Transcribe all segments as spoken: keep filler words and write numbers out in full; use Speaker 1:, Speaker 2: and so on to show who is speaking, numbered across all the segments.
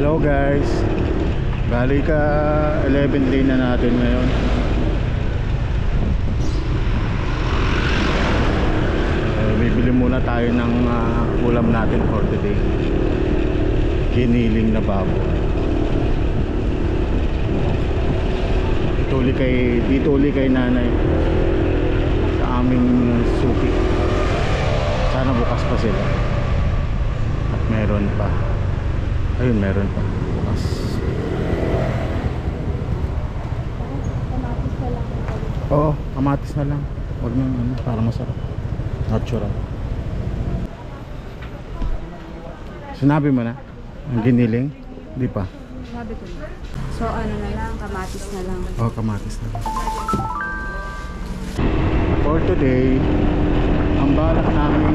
Speaker 1: Hello guys, bali ka eleventh day na natin ngayon. uh, Bibili muna tayo ng uh, ulam natin for today. Giniling na baboy. Ituli kay, dituli kay nanay sa aming suki. Sana bukas pa sila at meron pa. Ayun, meron pa bukas. Oo, kamatis na lang. Huwag nang ano, para masarap. Natural. Sinabi mo na ang giniling? Di pa.
Speaker 2: Sabi ko na. So ano na lang, kamatis na lang.
Speaker 1: Oo, kamatis na lang. For today, ang balak namin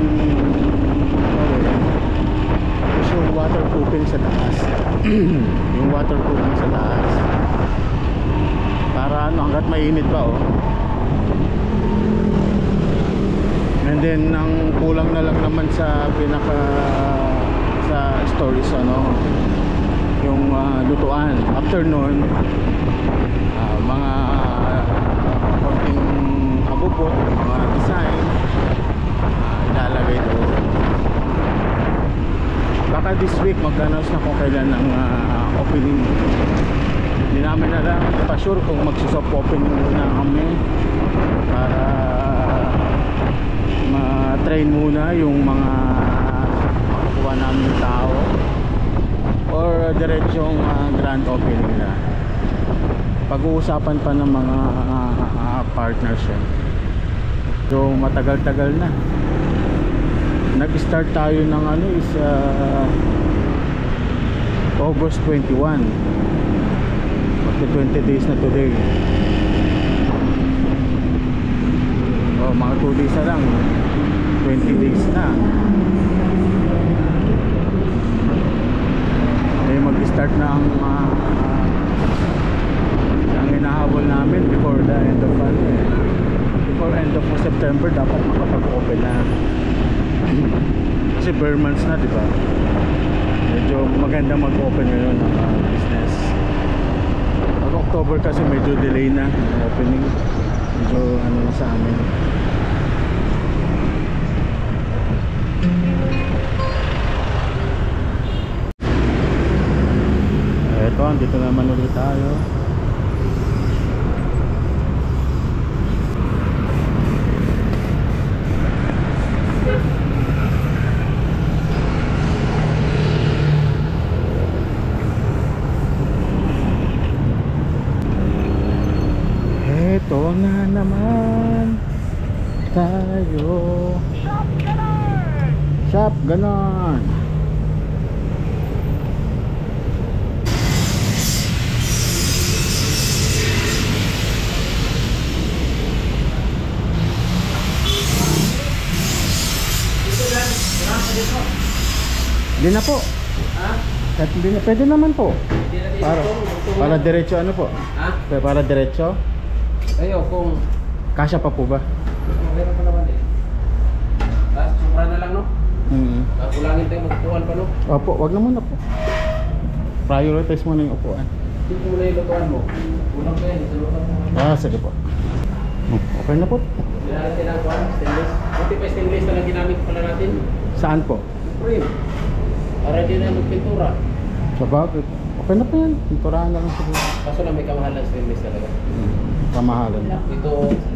Speaker 1: yung waterproofing sa taas. Yung waterproofing sa taas para ano, hanggat mainit pa oh. And then ang kulang na lang naman sa pinaka sa stories ano, yung uh, lutuan. After nun uh, mga uh, konting abubot, mga design uh, ilalagay doon. Baka this week mag-announce na kung kailan ang uh, opening. Hindi namin na lang pa-sure kung magsusoft opening muna kami para ma-train muna yung mga makakuha namin ng tao or diretsong uh, grand opening na. Pag-uusapan pa ng mga uh, uh, partnership. So matagal-tagal na. Nag-start tayo ng ano is uh, August twenty-one. Magto twenty days na today. Oh, mga two days na lang. twenty days na. Eh mag-start na ang uh, ang hinahabol namin before the end of uh, before end of September dapat makapag-open na. Kasi bare months na, di ba? Medyo maganda mag-open ngayon ng uh, business. Pag October kasi medyo delay na ang opening. Medyo ano na sa amin. Eto, dito naman ulit tayo. Ito na naman tayo. Shop ganon! Shop ganon! Hindi na po. Ha? Hindi na, pwede naman po. Para, para diretso ano po? Ha? Para diretso?
Speaker 3: Ayo kung
Speaker 1: kasya pa po ba?
Speaker 3: meron pa naman eh. Tapos supra na lang no?
Speaker 1: Mm-hmm.
Speaker 3: Kulangin tayo magpuan pa no?
Speaker 1: Opo, wag na muna po. Prioritize mo na yung upuan.
Speaker 3: Hindi mo na yung lutuan mo. Kulang pa yan, isulutan mo.
Speaker 1: Ah, sige po. Okay na po.
Speaker 3: Kailangan natin ang kuhan, stainless. Buti pa stainless na lang ginamit pala natin.
Speaker 1: Saan po?
Speaker 3: Frame. Para din na magpintura.
Speaker 1: Sa bakit? Okay na po yan. Pinturahan na lang siguro.
Speaker 3: Kaso lang may kamahalan stainless talaga.
Speaker 1: Hmm. Kamahalan.
Speaker 3: Ito